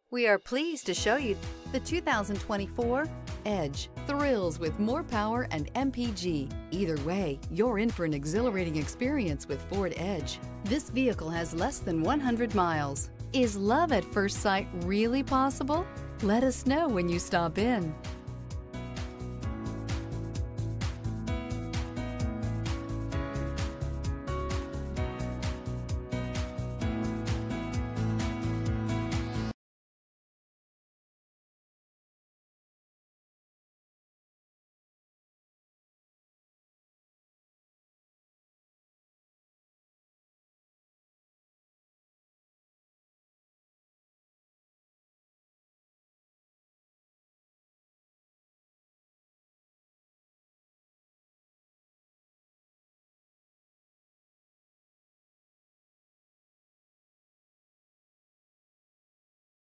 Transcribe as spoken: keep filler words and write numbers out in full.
We are pleased to show you the two thousand twenty-four Edge. Thrills with more power and M P G. Either way, you're in for an exhilarating experience with Ford Edge. This vehicle has less than one hundred miles. Is love at first sight really possible? Let us know when you stop in.